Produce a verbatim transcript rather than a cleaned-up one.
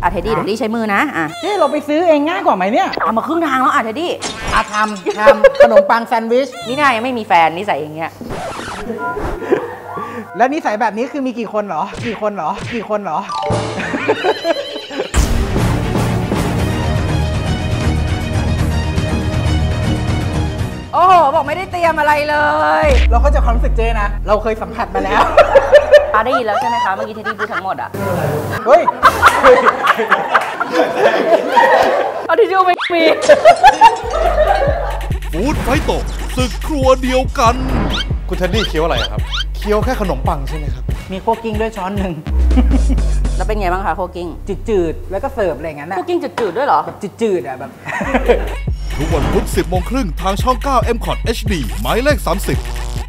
เทดดี้เดี๋ยวเทดดี้ใช้มือนะอ่ะเฮ้ยเราไปซื้อเองง่ายกว่าไหมเนี่ยทำมาครึ่งทางแล้วอ่ะเทดดี้อาทำทำขนมปังแซนด์วิชนี่น่ายังไม่มีแฟนนิสัยอย่างเงี้ยแล้วนิสัยแบบนี้คือมีกี่คนเหรอกี่คนเหรอกี่คนเหรอโอ้โหบอกไม่ได้เตรียมอะไรเลยเราก็จะความรู้สึกเจนะเราเคยสัมผัสมาแล้วปาได้ยินแล้วใช่ไหมคะเมื่อกี้เทดดี้พูดทั้งหมดอ่ะเฮ้ยเอาทิชชู่ไม่มีฟู้ดไฟโตศึกครัวเดียวกันคุณเท็ดดี้เคี้ยวอะไรครับเคี้ยวแค่ขนมปังใช่ไหมครับมีโคกิ้งด้วยช้อนหนึ่งแล้วเป็นไงบ้างคะโคกิ้งจืดๆแล้วก็เสิร์ฟอะไรอย่างนั้นนะโคกิ้งจืดๆด้วยเหรอแบบจืดๆอ่ะแบบทุกวันพุธสิบโมงครึ่งทางช่องเก้า เอ็ม คอท เอช ดี หมายเลขสามสิบ